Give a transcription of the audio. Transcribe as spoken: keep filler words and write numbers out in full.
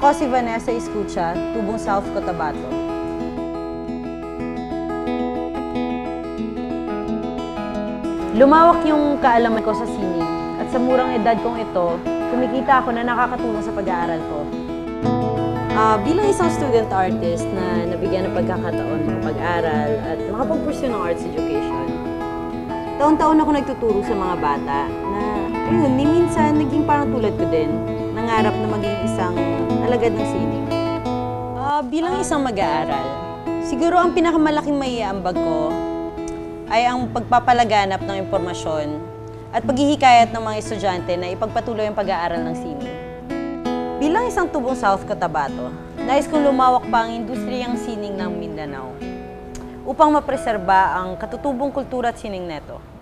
Ako si Vanessa Escucha, tubong South Cotabato. Lumawak yung kaalaman ko sa sining at sa murang edad kong ito, kumikita ako na nakakatulong sa pag-aaral ko. Uh, bilang isang student artist na nabigyan ng pagkakataon makapag-aral at makapag-pursue ng arts education, taon-taon ako nagtuturo sa mga bata na, ayun, ni minsan naging parang tulad ko din, nangarap na maging isang alagad ng sining. Uh, bilang isang mag-aaral, siguro ang pinakamalaking maiaambag ko ay ang pagpapalaganap ng impormasyon at paghihikayat ng mga estudyante na ipagpatuloy ang pag-aaral ng sining. Bilang isang tubong South Cotabato, nais kong lumawak pa ang industriyang sining ng Mindanao upang mapreserba ang katutubong kultura at sining neto.